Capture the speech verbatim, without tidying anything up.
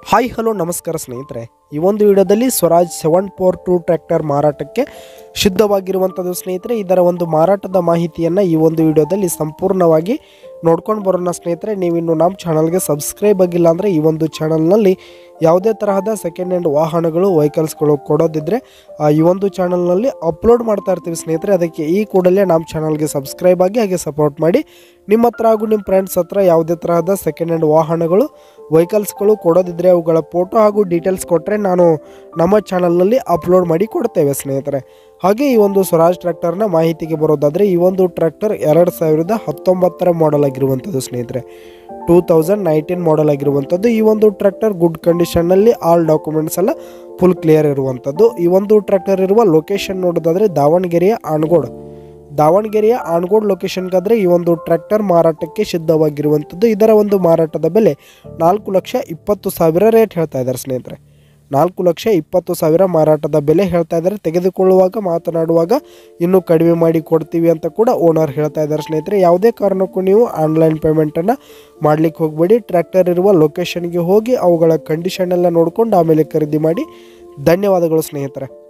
Hi hello ನಮಸ್ಕಾರ ಸ್ನೇಹಿತರೆ, ಈ ಒಂದು ವಿಡಿಯೋದಲ್ಲಿ Swaraj seven four two tractor ಮಾರಾಟಕ್ಕೆ ಸಿದ್ಧವಾಗಿರುವಂಥದ್ದು ಸ್ನೇಹಿತರೆ. ಇದರ ಒಂದು ಮಾರಾಟದ ಮಾಹಿತಿಯನ್ನು ಈ ಒಂದು ವಿಡಿಯೋದಲ್ಲಿ ಸಂಪೂರ್ಣವಾಗಿ ನೋಡ್ಕೊಂಡು ಬರೋಣ ಸ್ನೇಹಿತರೆ. ನೀವಿನ್ನು ನಮ್ಮ ಚಾನಲ್ಗೆ ಸಬ್ಸ್ಕ್ರೈಬ್ ಆಗಿಲ್ಲ ಅಂದರೆ ಈ ಒಂದು ಚಾನಲ್ನಲ್ಲಿ ಯಾವುದೇ ತರಹದ ಸೆಕೆಂಡ್ ಹ್ಯಾಂಡ್ ವಾಹನಗಳು ವೆಹಿಕಲ್ಸ್ಗಳು ಕೊಡೋದಿದ್ದರೆ ಈ ಒಂದು ಚಾನಲ್ನಲ್ಲಿ ಅಪ್ಲೋಡ್ ಮಾಡ್ತಾ ಇರ್ತೀವಿ ಸ್ನೇಹಿತರೆ. ಅದಕ್ಕೆ ಈ ಕೂಡಲೇ ನಮ್ಮ ಚಾನಲ್ಗೆ ಸಬ್ಸ್ಕ್ರೈಬ್ ಆಗಿ ಹಾಗೆ ಸಪೋರ್ಟ್ ಮಾಡಿ. ನಿಮ್ಮ ಹತ್ರ ಹಾಗೂ ನಿಮ್ಮ ಫ್ರೆಂಡ್ಸ್ ಹತ್ರ ಯಾವುದೇ ತರಹದ ಸೆಕೆಂಡ್ ಹ್ಯಾಂಡ್ ವಾಹನಗಳು ವೆಹಿಕಲ್ಸ್ಗಳು ಕೊಡೋದಿದ್ದರೆ ಅವುಗಳ ಫೋಟೋ ಹಾಗೂ ಡೀಟೇಲ್ಸ್ ಕೊಟ್ಟರೆ ನಾನು ನಮ್ಮ ಚಾನಲ್ನಲ್ಲಿ ಅಪ್ಲೋಡ್ ಮಾಡಿ ಕೊಡ್ತೇವೆ ಸ್ನೇಹಿತರೆ. ಹಾಗೆ ಈ ಒಂದು ಸ್ವರಾಜ್ ಟ್ರ್ಯಾಕ್ಟರ್ನ ಮಾಹಿತಿಗೆ ಬರೋದಾದರೆ ಈ ಒಂದು ಟ್ರ್ಯಾಕ್ಟರ್ ಎರಡು ಸಾವಿರದ ಹತ್ತೊಂಬತ್ತರ ಮಾಡೆಲ್ ಆಗಿರುವಂಥದ್ದು ಸ್ನೇಹಿತರೆ. ಟೂ ತೌಸಂಡ್ ನೈನ್ಟೀನ್ ಮಾಡೆಲ್ ಆಗಿರುವಂಥದ್ದು. ಈ ಒಂದು ಟ್ರ್ಯಾಕ್ಟರ್ ಗುಡ್ ಕಂಡೀಷನ್ನಲ್ಲಿ ಆಲ್ ಡಾಕ್ಯುಮೆಂಟ್ಸ್ ಎಲ್ಲ ಫುಲ್ ಕ್ಲಿಯರ್ ಇರುವಂಥದ್ದು. ಈ ಒಂದು ಟ್ರ್ಯಾಕ್ಟರ್ ಇರುವ ಲೊಕೇಶನ್ ನೋಡೋದಾದರೆ ದಾವಣಗೆರೆಯ ಆನಗೋಡು ದಾವಣಗೆರೆಯ ಆನಗೋಡು ಲೊಕೇಶನ್ಗಾದರೆ ಈ ಒಂದು ಟ್ರ್ಯಾಕ್ಟರ್ ಮಾರಾಟಕ್ಕೆ ಸಿದ್ಧವಾಗಿರುವಂಥದ್ದು. ಇದರ ಒಂದು ಮಾರಾಟದ ಬೆಲೆ ನಾಲ್ಕು ಲಕ್ಷ ಇಪ್ಪತ್ತು ಸಾವಿರ ರೇಟ್ ಹೇಳ್ತಾ ಇದ್ದಾರೆ ಸ್ನೇಹಿತರೆ. ನಾಲ್ಕು ಲಕ್ಷ ಇಪ್ಪತ್ತು ಸಾವಿರ ಮಾರಾಟದ ಬೆಲೆ ಹೇಳ್ತಾ ಇದ್ದಾರೆ. ತೆಗೆದುಕೊಳ್ಳುವಾಗ ಮಾತನಾಡುವಾಗ ಇನ್ನೂ ಕಡಿಮೆ ಮಾಡಿ ಕೊಡ್ತೀವಿ ಅಂತ ಕೂಡ ಓನರ್ ಹೇಳ್ತಾ ಇದ್ದಾರೆ ಸ್ನೇಹಿತರೆ. ಯಾವುದೇ ಕಾರಣಕ್ಕೂ ನೀವು ಆನ್ಲೈನ್ ಪೇಮೆಂಟನ್ನು ಮಾಡಲಿಕ್ಕೆ ಹೋಗಬೇಡಿ. ಟ್ರ್ಯಾಕ್ಟರ್ ಇರುವ ಲೊಕೇಶನ್ಗೆ ಹೋಗಿ ಅವುಗಳ ಕಂಡೀಷನ್ ಎಲ್ಲ ನೋಡಿಕೊಂಡು ಆಮೇಲೆ ಖರೀದಿ ಮಾಡಿ. ಧನ್ಯವಾದಗಳು ಸ್ನೇಹಿತರೆ.